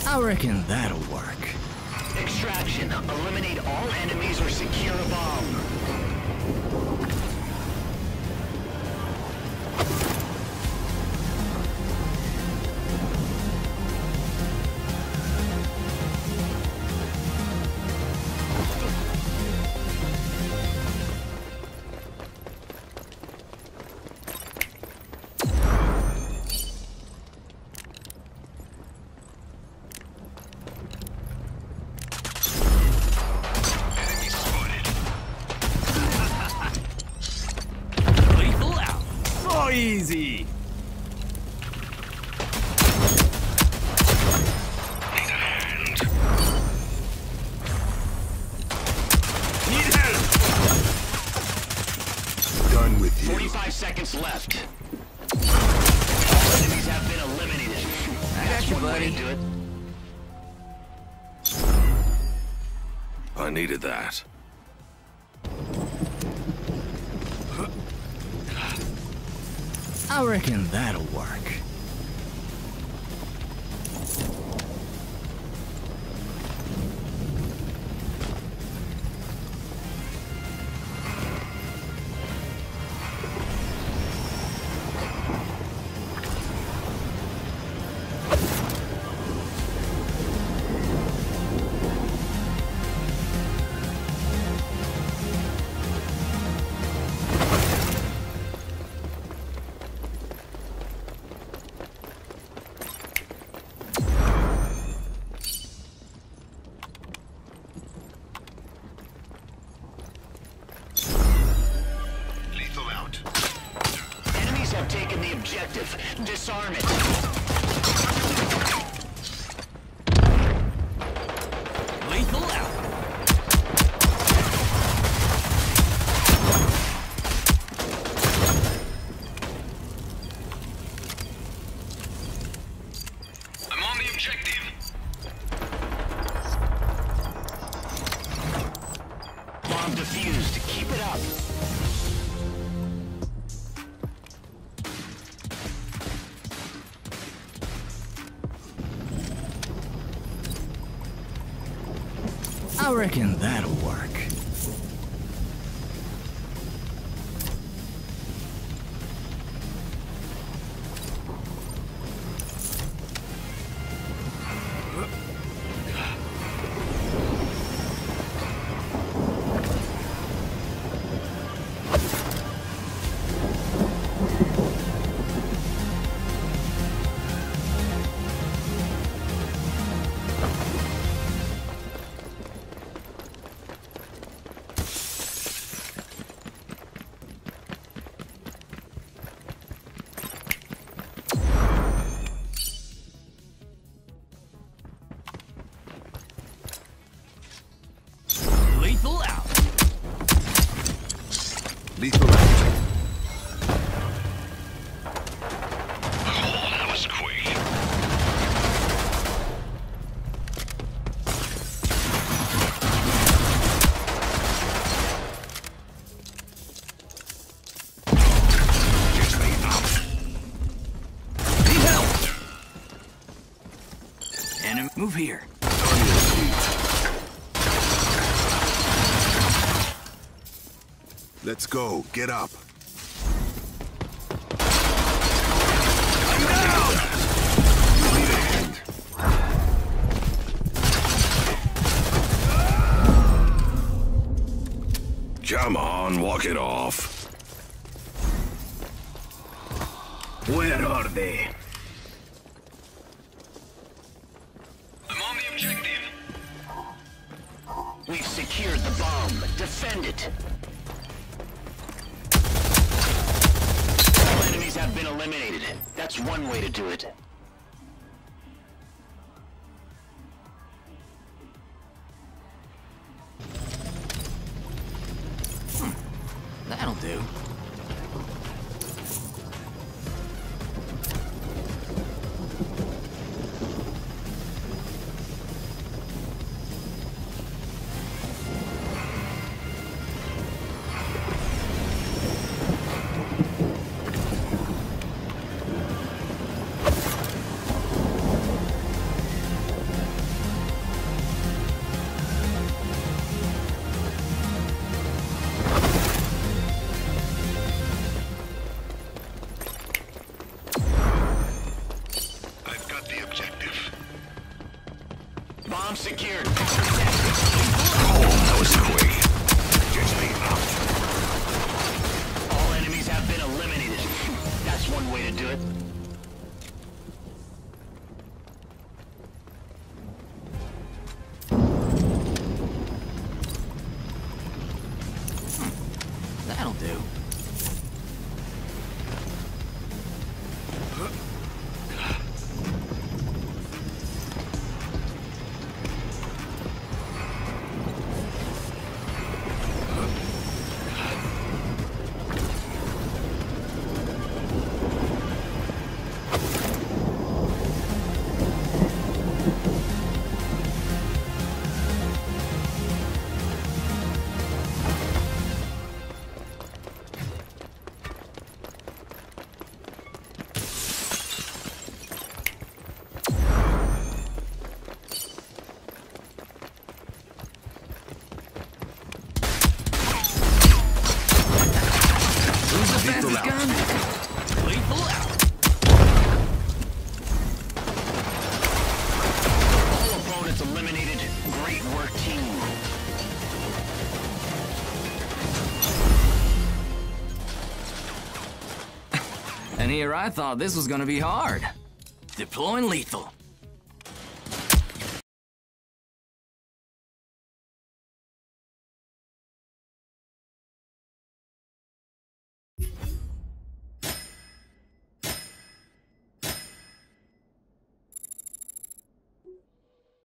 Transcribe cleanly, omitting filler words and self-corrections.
I reckon that'll work. Extraction. Eliminate all enemies or secure a bomb. Easy. Need help. Done with you. 45 seconds left. All enemies have been eliminated. That's one way to do it. I needed that. I reckon that'll work. Have taken the objective. Disarm it. Lethal out. I'm on the objective. Bomb defused. Keep it up. I reckon that'll work. Lethal out. Lethal out. Oh, that was quick. Get me up. Need help. Enemy, move here. Let's go. Get up. Come on, walk it off. Where are they? I'm on the objective. We've secured the bomb. Defend it. All enemies have been eliminated. That's one way to do it. That'll do. secured. Oh, that was quick. Gets me up. All enemies have been eliminated. That's one way to do it. That'll do. Lethal out. Lethal out. All opponents eliminated. Great work, team. And here I thought this was gonna be hard. Deploying lethal.